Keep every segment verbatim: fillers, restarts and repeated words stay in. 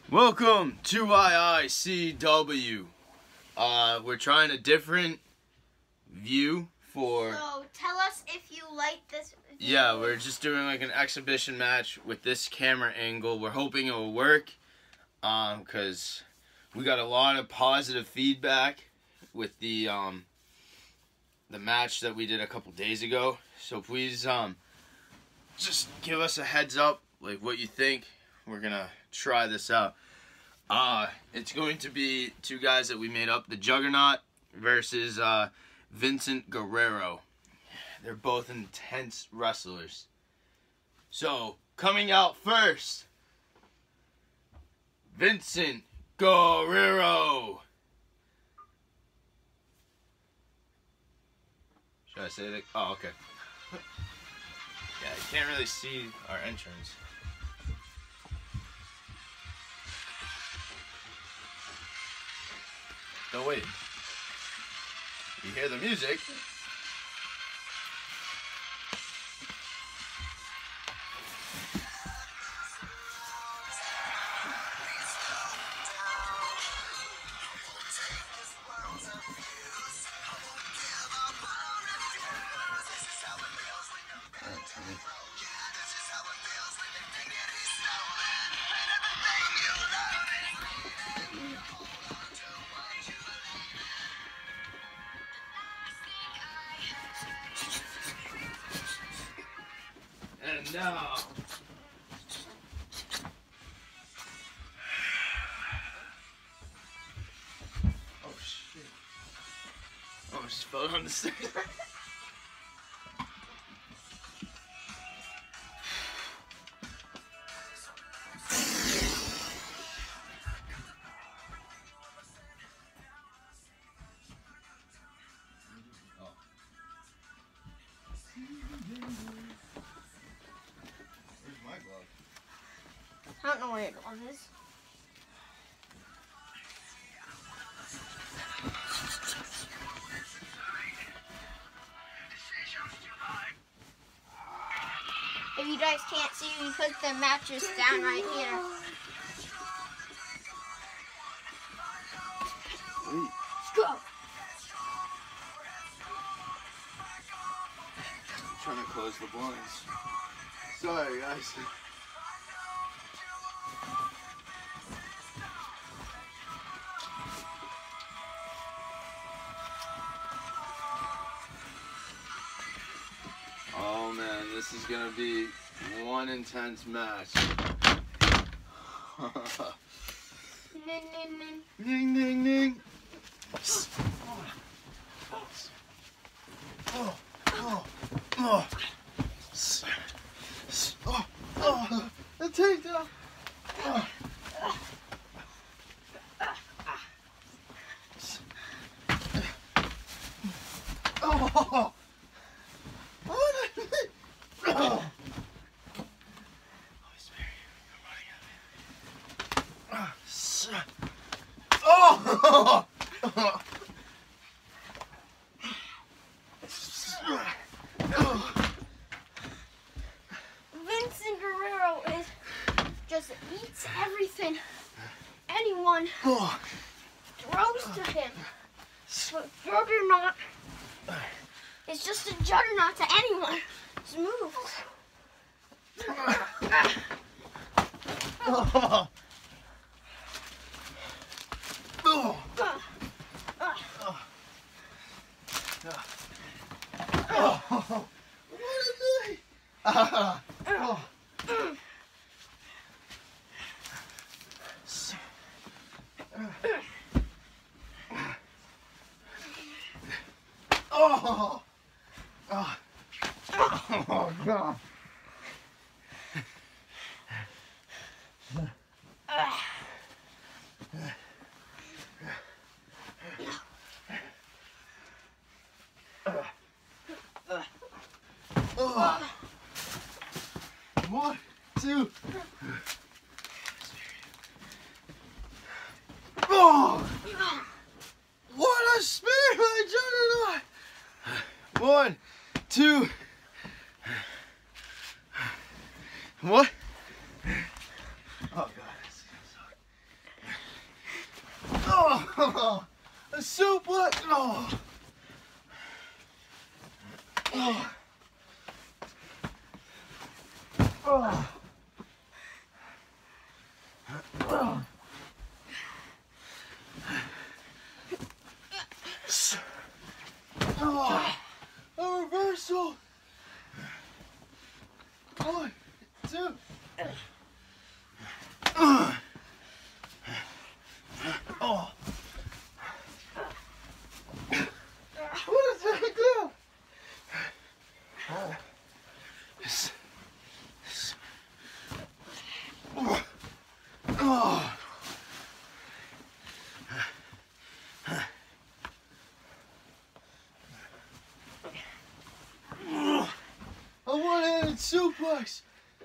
Welcome to I I C W. Uh, we're trying a different view for... So, tell us if you like this view. Yeah, we're just doing like an exhibition match with this camera angle. We're hoping it will work. Um, because we got a lot of positive feedback with the, um, the match that we did a couple days ago. So please, um, just give us a heads up, like what you think. We're gonna try this out. Uh, it's going to be two guys that we made up, the Juggernaut versus uh, Vincent Guerrero. They're both intense wrestlers. So, coming out first, Vincent Guerrero. Should I say that? Oh, okay. Yeah, you can't really see our entrance. No, wait. You hear the music. And now, oh shit! Oh, I just fell on the stairs. I don't know where your glove is. If you guys can't see, we put the mattress down right here. Wait. Let's go. I'm trying to close the blinds. Sorry, guys. Oh man, this is gonna be one intense match. Ning, ning, ning. Ning, ning, ning. Oh, oh, oh. Oh, oh, the takedown. Oh. Oh. Oh. Oh! Vincent Guerrero is just eats everything anyone throws to him. But Juggernaut is just a juggernaut to anyone. His moves. Oh. Oh. Oh. What is it? Ah. Oh. Oh. Oh. Oh God. Oh. One, two. Oh! What a spirit, my juggernaut! One, two. What? Oh God, this is gonna suck. Oh, a suplex. Oh. Oh. Oh. Oh. Oh. A reversal. One, two. Uh. Oh. What is that do? Uh. Yes. Yes. Oh. Oh. A one-handed suplex.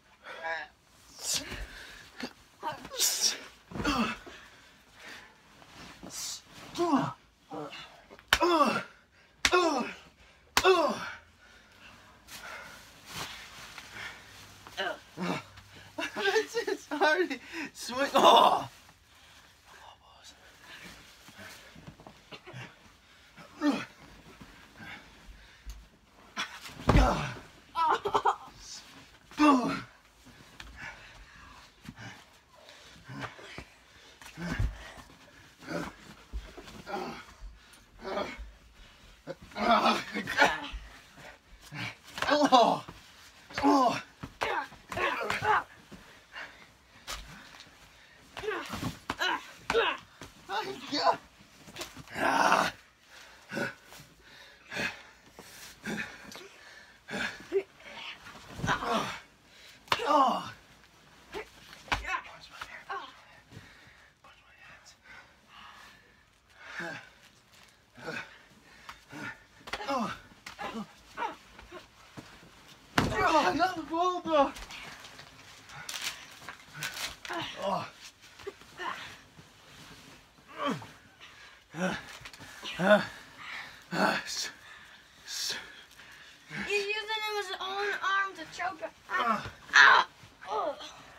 It's hard to swing. Oh. Oh. Oh. Ah. Oh. Oh. Oh, another bulldog. Oh. Uh, uh, uh, s- s- He's using him his own arm to choke him. uh, Ah! Oh.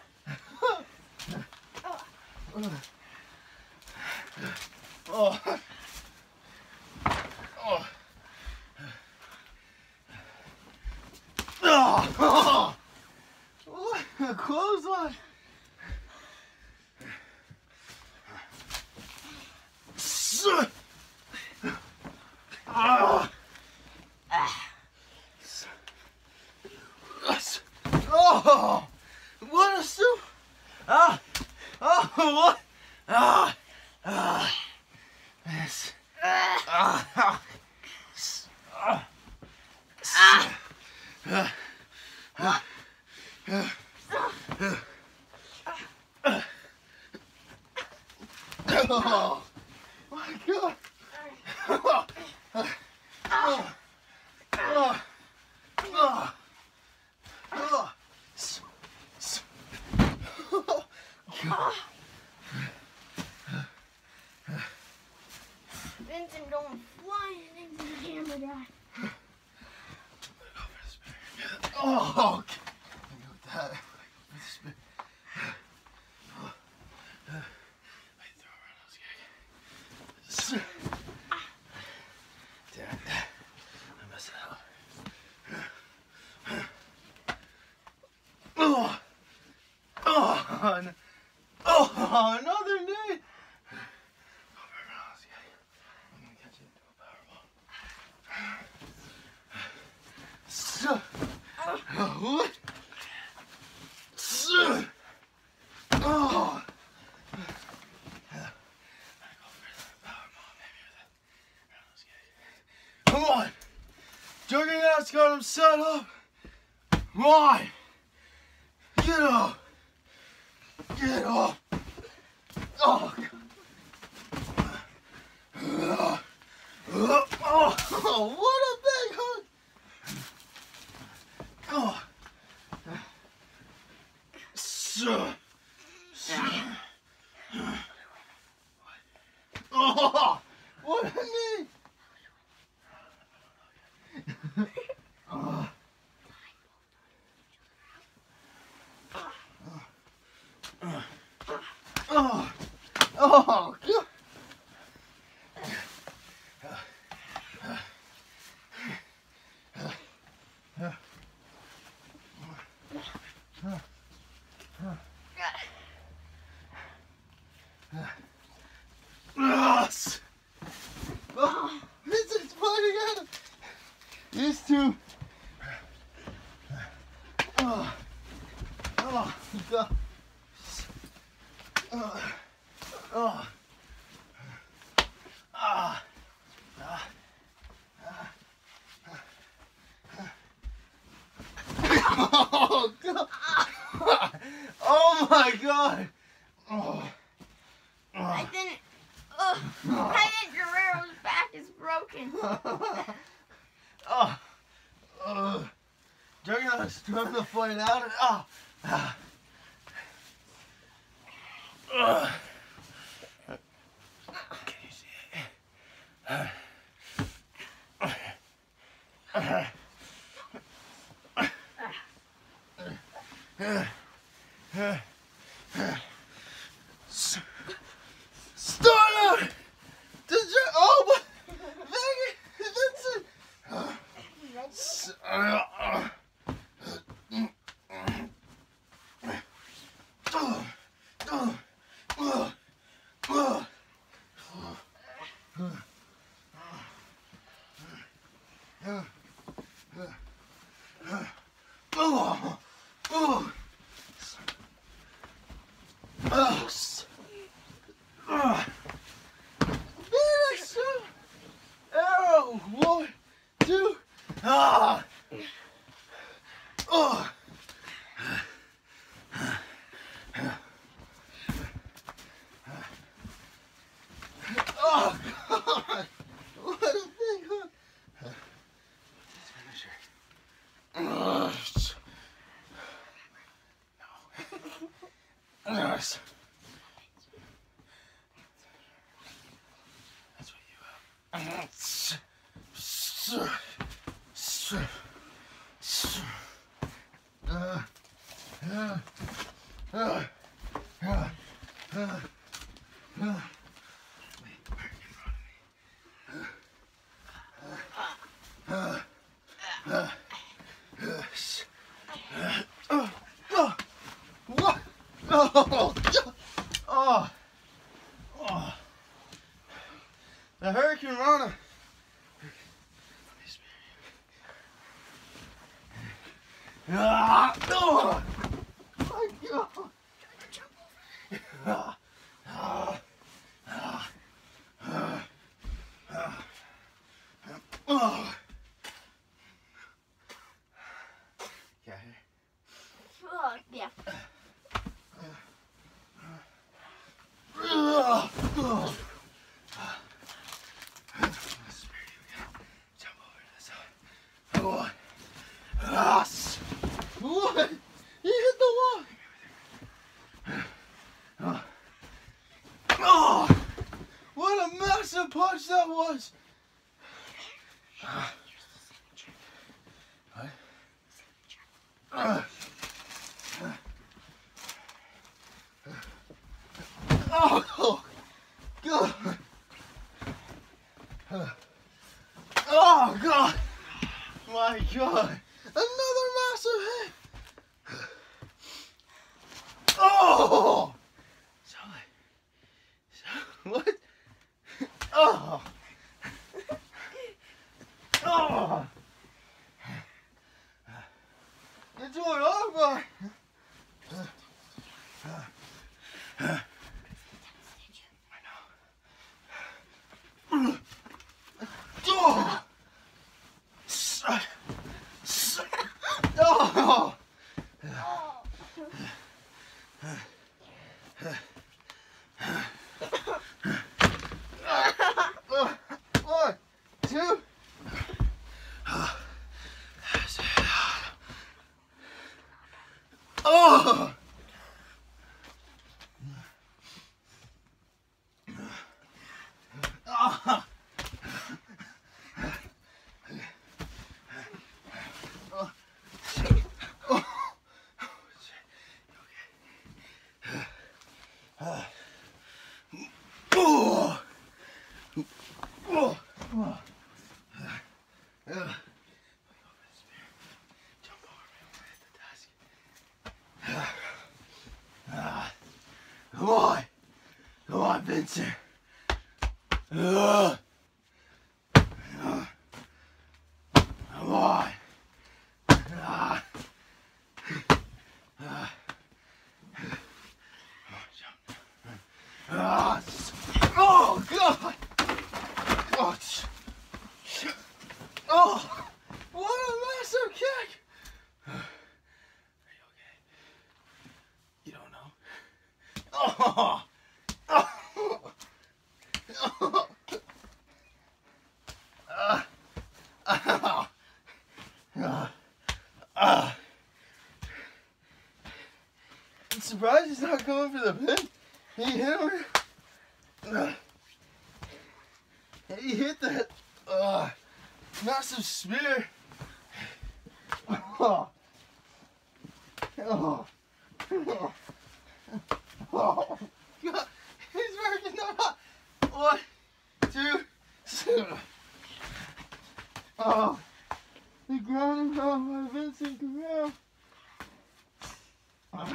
oh. Oh. Oh. Oh. What a clothesline. Ah. Oh, what a soup! Ah, oh, what? Ah, ah, yes. Ah, ah, ah, ah, ah, ah, oh, my God! Oh, oh, oh, oh, oh. Oh. Vincent going flying into the camera guy. Oh, okay. I go with that. Damn it. I messed it up. Oh, oh, no. Oh, another knee. I'm gonna catch it into a powerbomb. So, what? So, oh. Come on. Juggernaut's got him set up. Come on. Get up. Get up. Oh, God. Oh, oh, what a big hook. Oh. So. Oh, what a knee. Oh. Oh, oh, God. Yes. Oh, this is funny again. These two. Oh, oh, God. Oh, oh, ah, ah, oh, God. Oh my God. Oh. I think, uh, I think Guerrero's back is broken. Oh, oh, Juggernaut's trying to fight out. Oh, ah. Uh. Can you see it? Uh. Uh. Uh. Uh. Uh. Start! Did you? Oh, but Megan, that's it. Uh. S- uh, uh. Uh. Uh. Uh. Uh. Oh, oh, oh, Phoenix, arrow, one, two, ah, oh, oh, God, what a thing, huh? This finisher. Uh, no. Yes. That's what you have. Uh, uh, uh, uh, uh, uh. Wait, park in front of me. Uh, uh, uh, yes. Uh, oh, oh, what? Oh, oh, oh. The Hurricane Rana. Ah, oh, my God. Ah, ah, ah, ah, ah, oh. Yeah. Oh, yeah. Oh, oh. Jump over to the side. Oh. Yes. What? You hit the wall. Oh. Oh. What a massive punch that was. What? Uh. Oh, God. Oh, God. My God. Another massive hit. Oh. Sorry. What? Oh. Oh. You're doing all right. Oh. on, Vincent. Ugh. Ugh. Come on. Ah. Ah. Ah. Oh, God. Oh, oh, what a massive kick. Are you okay? You don't know? Oh. Oh. Oh. Uh. Uh. Uh. Uh. I'm surprised he's not going for the pin. He hit him. Uh. He hit that uh, massive spear. Oh. Oh. Oh. Oh. God. He's working them up. One, two, seven. Oh. The ground is on by Vincent Guerrero. Oh.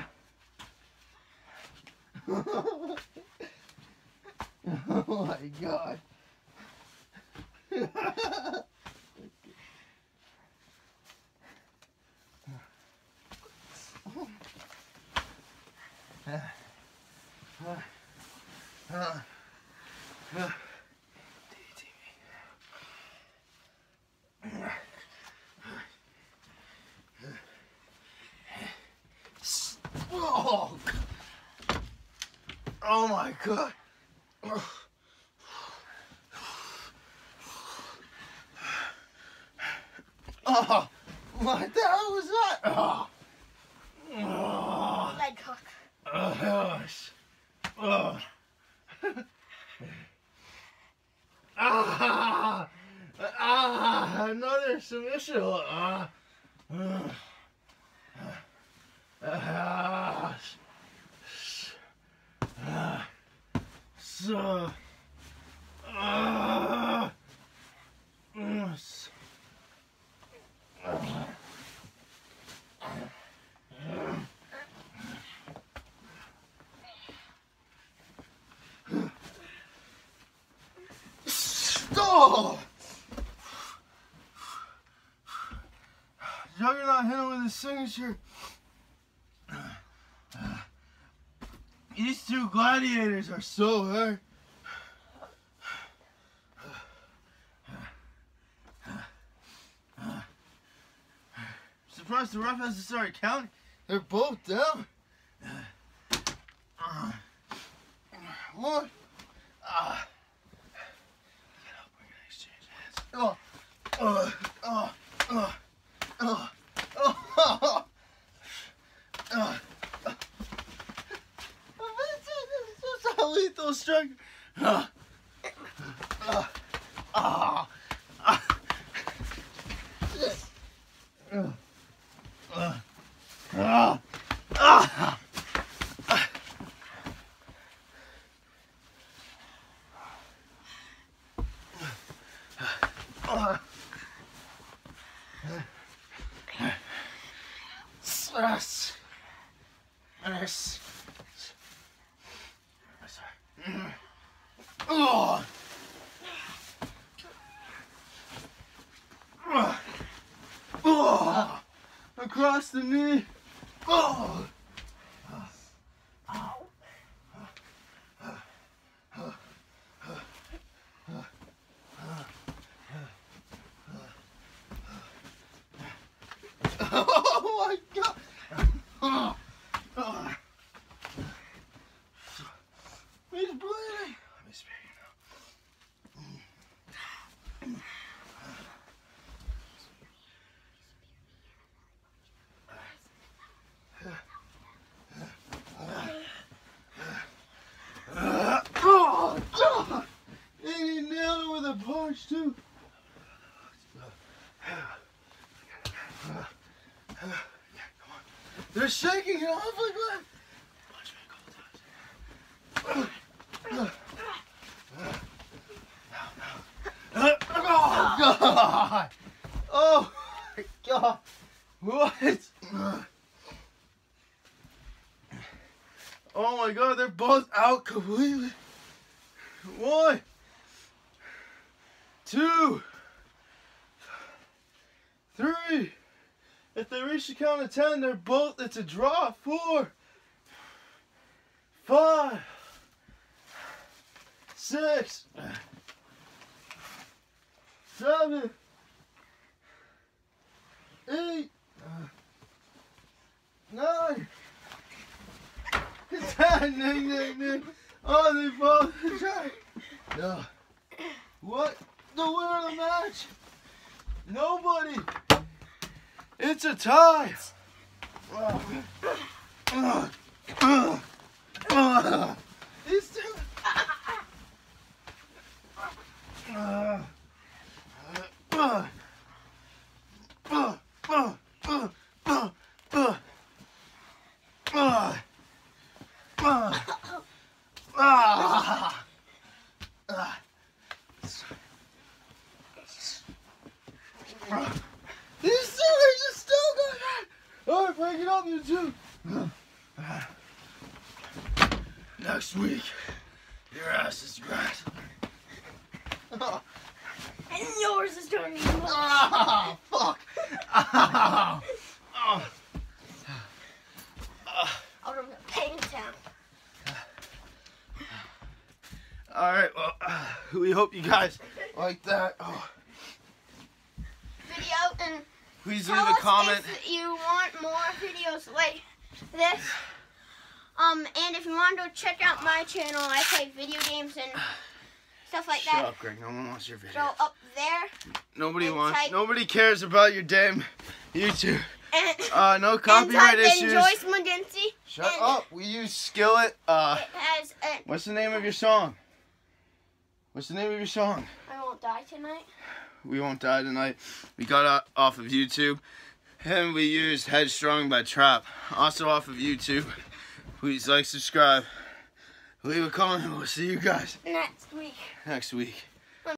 Oh my God. Oh, oh my God. Oh, what the hell was that? Oh. Oh. Leg hook. Oh, gosh. Oh. Ah. Ah. Another submission. Ah. Ah. Ah. So. Ah. Yes. Oh! Juggernaut hit him with his signature. These two gladiators are so hard. Surprised the ref hasn't started counting. They're both down. One. Ah. Get up, we're gonna exchange hands. Oh. Oh. Oh. Oh. Oh. Oh. Oh. This is a lethal strike. Ah. Ah. Ah. Ah. Ah. Ah. Ah. Yes. Yes. Oh. Oh. Across the knee. Oh. Oh my God! Oh. Oh. He's bleeding. Let me spare you now. Oh, God. And he nailed it with a punch too. They're shaking it off like that. Punch me a couple times. Oh, God. Oh, my God. What? Oh, my God. They're both out completely. One, two, three. If they reach the count of ten, they're both, it's a draw. Four, five, six, seven, eight, nine, ten. Ding, ding, ding. Oh, they both tried. No. What? The winner of the match? Nobody. It's a tie. Uh, uh, uh, uh. These two. Uh, uh, uh, uh, uh, uh, uh, uh, uh, uh. Ah! Ah! These two are just still going on! Alright, break it up, you two! Next week, your ass is grass. And yours is turning mush. Ah! Fuck! Ah! Ah! Out of the pain town. All right, well, uh, we hope you guys like that. Oh. Video and Please tell leave a us comment. if you want more videos like this. Um, and if you want to check out my channel, I play video games and stuff like Shut that. up, Greg. No one wants your video. Go up there. Nobody and wants. type- Nobody cares about your damn YouTube. And, Uh, no and copyright type issues. in Joyce Mugenzi. Shut and up. We use Skillet. Uh, It has a, what's the name of your song? What's the name of your song? I won't die tonight. We Won't Die Tonight. We got it off of YouTube. And we used Headstrong by Trap. Also off of YouTube. Please like, subscribe, leave a comment. We'll see you guys Next week. next week.